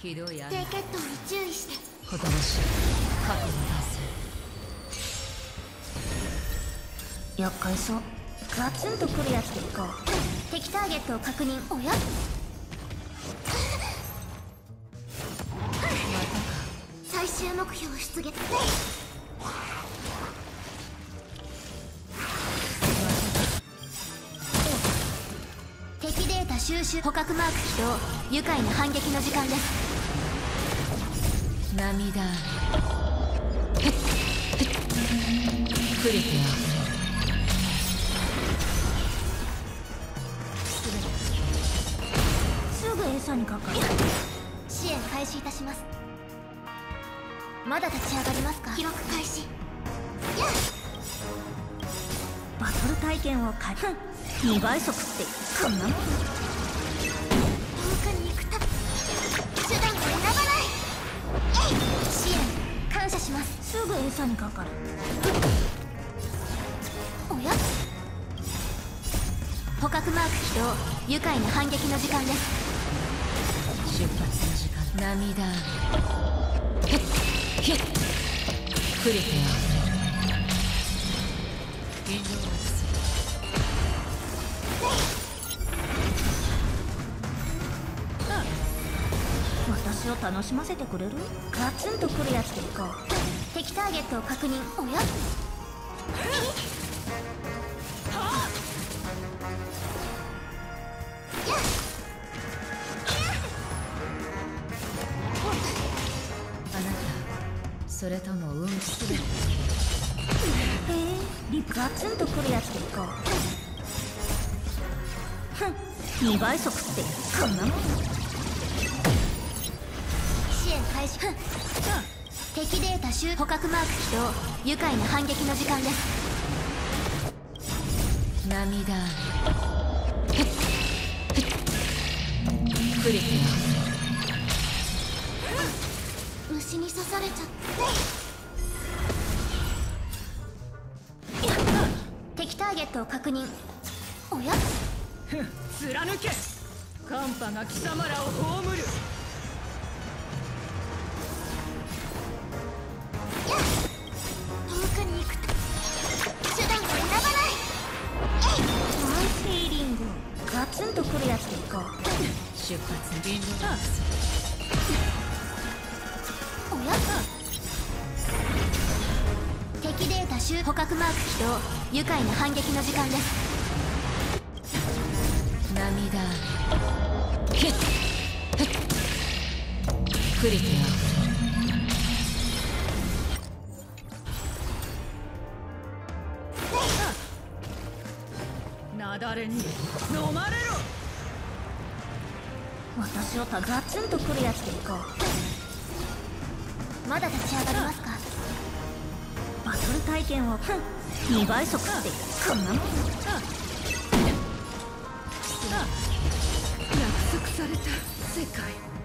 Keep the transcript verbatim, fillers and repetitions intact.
ひどい雨。 低血糖に注意して。 子供し過去の男性。 厄介そう。ガツンとくるやつでいこう。敵ターゲットを確認。おや最終目標出現。 敵データ収集。捕獲マーク起動。愉快な反撃の時間です。 涙クリティすぐ餌にかかる。支援開始いたします。まだ立ち上がりますか。 記録開始。 バトル体験をかにばい速ってこんなもん。 遠くに行くた手段を選ばない。 支援感謝します。すぐ餌にかかる。おや捕獲マーク起動。愉快な反撃の時間です。 出発の時間。涙ヒックリティ現状は私を楽しませてくれる。ガツンとくるやつでいこう。敵ターゲットを確認。おやあなたそれとも運すべて。 へえリガツンとくるやつでいこう。ふんにばい速ってこんなもん。支援開始。敵データ集。捕獲マーク起動。愉快な反撃の時間です。 涙クリティ虫に刺されちゃって。 敵ターゲットを確認。おや貫け寒波が貴様らを葬る。 遠くに行くた手段を選ばない。 ナイスヒーリング。ガツンとくるやつでいこう。 出発現状はおや敵データ集。捕獲マーク起動。愉快な反撃の時間です。 涙ヒックリティなだれに飲まれろ。 私をたガツンとくるやつでいこう。まだ立ち上がりますか。バトル体験をにばい速ってこんなもん。 約束された世界。